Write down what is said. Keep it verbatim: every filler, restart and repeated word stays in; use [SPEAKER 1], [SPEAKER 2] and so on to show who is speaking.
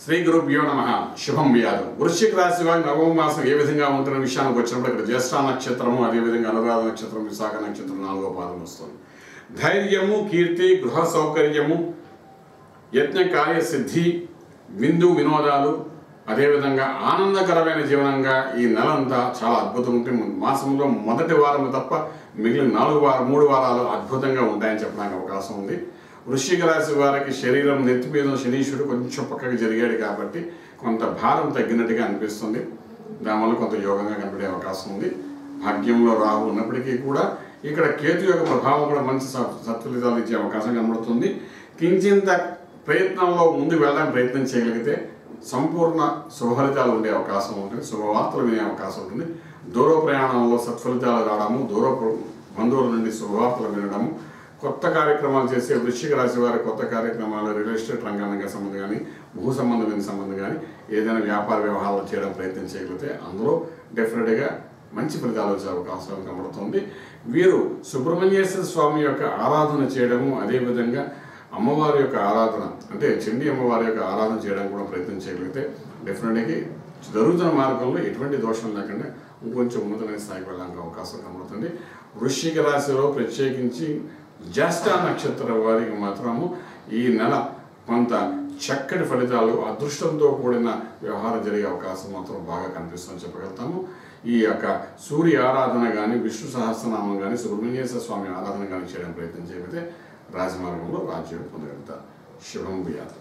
[SPEAKER 1] శ్రీ గురుభ్యో నమః. శుభం వ్యాధు. వృశ్చిక రాశి వారి నవమ మాసం ఏ విధంగా ఉంటున్న విషయానికి వచ్చినప్పుడు ఇక్కడ జ్యేష్ఠ నక్షత్రము, అదేవిధంగా అనురాధ నక్షత్రం, విశాఖ నక్షత్రం నాలుగో పాదం వస్తుంది. ధైర్యము, కీర్తి, గృహ సౌకర్యము, యజ్ఞ కార్య సిద్ధి, విందు వినోదాలు, అదేవిధంగా ఆనందకరమైన జీవనంగా ఈ నెలంతా చాలా అద్భుతం ఉంటుంది. మాసంలో మొదటి వారం తప్ప మిగిలిన నాలుగు వారం మూడు వారాలు అద్భుతంగా ఉంటాయని చెప్పడానికి అవకాశం ఉంది. వృశ్చిక రాశి వారికి శరీరం నెత్తి మీద శనీశ్వరుడు కొంచెం పక్కకి జరిగాడు కాబట్టి కొంత భారం తగ్గినట్టుగా అనిపిస్తుంది. దానివల్ల కొంత యోగంగా కనపడే అవకాశం ఉంది. భాగ్యంలో రాహు ఉన్నప్పటికీ కూడా ఇక్కడ కేతు యొక్క ప్రభావం కూడా మంచి సత్ఫలితాలు ఇచ్చే అవకాశం కనబడుతుంది. కించింత ప్రయత్నంలో ముందు వెళ్ళడానికి ప్రయత్నం చేయగలిగితే సంపూర్ణ శుభఫలితాలు ఉండే అవకాశం ఉంటుంది. శుభవార్తలు వినే అవకాశం ఉంటుంది. దూర ప్రయాణంలో సత్ఫలితాలు రావడము, దూర బంధువుల నుండి శుభవార్తలు వినడము, కొత్త కార్యక్రమాలు చేసే వృశ్చిక రాశి వారి కొత్త కార్యక్రమాలు రియల్ ఎస్టేట్ రంగానికి సంబంధం కానీ, భూ సంబంధమైన సంబంధం కానీ, ఏదైనా వ్యాపార వ్యవహారాలు చేయడం ప్రయత్నం చేయగలిగితే అందులో డెఫినెట్గా మంచి ఫలితాలు వచ్చే అవకాశం కనబడుతుంది. వీరు సుబ్రహ్మణ్యేశ్వర స్వామి యొక్క ఆరాధన చేయడము, అదేవిధంగా అమ్మవారి యొక్క ఆరాధన అంటే చండీ అమ్మవారి యొక్క ఆరాధన చేయడం కూడా ప్రయత్నం చేయగలిగితే డెఫినెట్గా జరుగుతున్న మార్గంలో ఎటువంటి దోషం లేకుండా ఇంకొంచెం ఉన్నతమైన స్థాయికి వెళ్ళడానికి అవకాశం కనబడుతుంది. వృశ్చిక రాశిలో ప్రత్యేకించి జ్యేష్ఠ నక్షత్ర వారికి మాత్రము ఈ నెల కొంత చక్కటి ఫలితాలు, అదృష్టంతో కూడిన వ్యవహారం జరిగే అవకాశం మాత్రం బాగా కనిపిస్తుందని చెప్పగలుగుతాము. ఈ యొక్క సూర్య ఆరాధన కానీ, విష్ణు సహస్రనామం కానీ, సుబ్రహ్మణ్యేశ్వర స్వామి ఆరాధన కానీ చేయడం ప్రయత్నం చేయకపోతే రాజమార్గంలో రాజ్యం పొందగలుగుతారు. శుభం వ్యాధి.